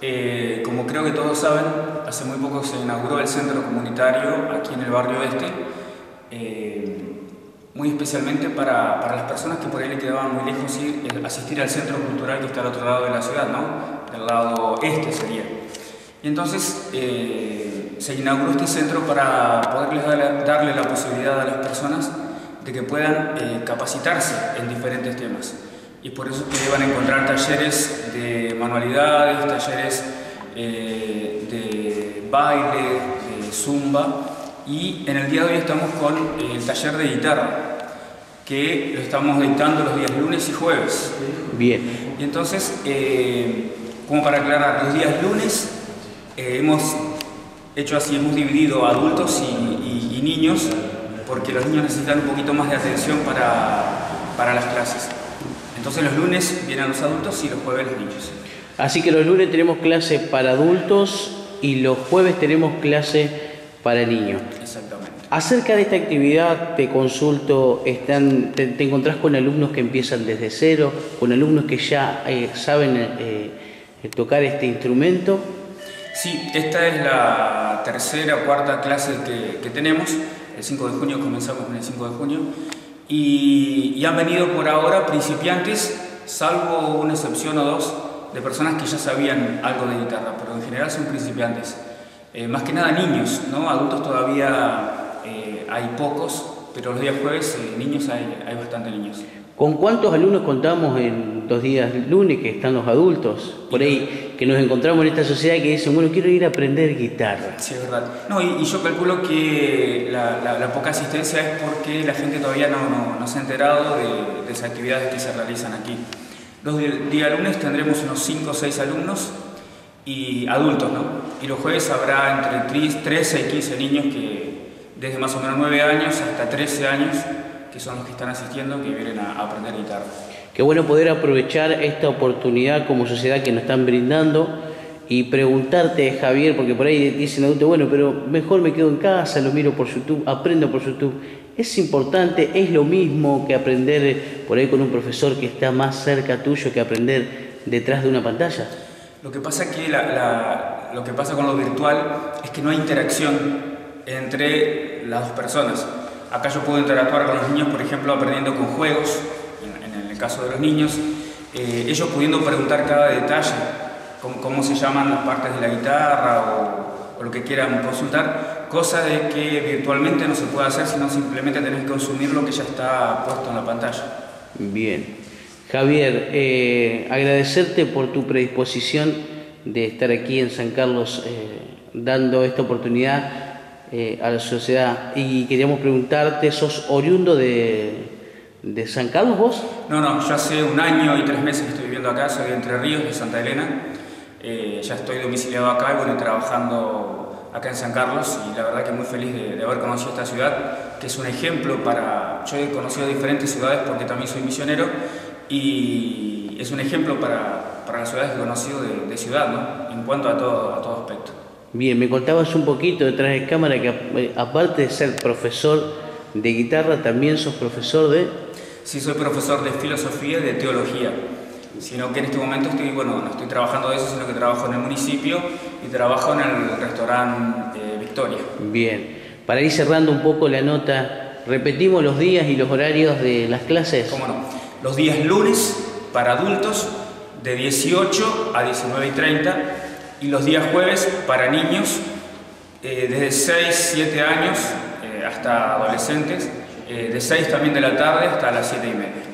Como creo que todos saben, hace muy poco se inauguró el centro comunitario aquí en el barrio este, muy especialmente para las personas que por ahí le quedaban muy lejos asistir al centro cultural que está al otro lado de la ciudad, ¿no? Del lado este sería. Y entonces se inauguró este centro para poderles darle la posibilidad a las personas de que puedan capacitarse en diferentes temas. Y por eso que van a encontrar talleres de manualidades, talleres de baile, de zumba, y en el día de hoy estamos con el taller de guitarra, que lo estamos dictando los días lunes y jueves. Bien. Y entonces, como para aclarar, los días lunes hemos hecho así, hemos dividido adultos y niños, porque los niños necesitan un poquito más de atención para las clases. Entonces los lunes vienen los adultos y los jueves los niños. Así que los lunes tenemos clase para adultos y los jueves tenemos clase para niños. Exactamente. Acerca de esta actividad te consulto, te encontrás con alumnos que empiezan desde cero, con alumnos que ya saben tocar este instrumento. Sí, esta es la tercera o cuarta clase que tenemos. El 5 de junio comenzamos con el 5 de junio. Y han venido por ahora principiantes, salvo una excepción o dos, de personas que ya sabían algo de guitarra, pero en general son principiantes. Más que nada niños, ¿no? Adultos todavía hay pocos, pero los días jueves niños hay bastante niños. ¿Con cuántos alumnos contamos en los días lunes que están los adultos? Por ahí, que nos encontramos en esta sociedad que dicen, bueno, quiero ir a aprender guitarra. Sí, es verdad. No, y yo calculo que la poca asistencia es porque la gente todavía no se ha enterado de esas actividades que se realizan aquí. Los días lunes tendremos unos 5 o 6 alumnos y adultos, ¿no? Y los jueves habrá entre 13 y 15 niños que desde más o menos 9 años hasta 13 años, que son los que están asistiendo, que vienen a aprender guitarra. Qué bueno poder aprovechar esta oportunidad como sociedad que nos están brindando y preguntarte, Javier, porque por ahí dicen adultos, bueno, pero mejor me quedo en casa, lo miro por YouTube, aprendo por YouTube. Es importante, es lo mismo que aprender por ahí con un profesor que está más cerca tuyo que aprender detrás de una pantalla. Lo que pasa es que lo que pasa con lo virtual es que no hay interacción entre las dos personas. Acá yo puedo interactuar con los niños, por ejemplo, aprendiendo con juegos, en el caso de los niños, ellos pudiendo preguntar cada detalle, cómo se llaman las partes de la guitarra o lo que quieran consultar, cosa de que virtualmente no se puede hacer, sino simplemente tenés que consumir lo que ya está puesto en la pantalla. Bien. Javier, agradecerte por tu predisposición de estar aquí en San Carlos dando esta oportunidad a la sociedad, y queríamos preguntarte, ¿sos oriundo de San Carlos vos? No, yo hace 1 año y 3 meses que estoy viviendo acá, soy de Entre Ríos, de Santa Elena. Ya estoy domiciliado acá y bueno, trabajando acá en San Carlos, y la verdad que muy feliz de haber conocido esta ciudad, que es un ejemplo para... Yo he conocido diferentes ciudades porque también soy misionero, y es un ejemplo para las ciudades que he conocido de ciudad, ¿no? En cuanto a todo aspecto. Bien, me contabas un poquito detrás de cámara que aparte de ser profesor de guitarra, también sos profesor de... Sí, soy profesor de filosofía y de teología, sino que en este momento no estoy trabajando de eso, sino que trabajo en el municipio y trabajo en el restaurante Victoria. Bien, para ir cerrando un poco la nota, ¿repetimos los días y los horarios de las clases? ¿Cómo no? Los días lunes para adultos de 18 a 19:30 y los días jueves para niños desde 6, 7 años hasta adolescentes, de 6 también de la tarde hasta las 7:30.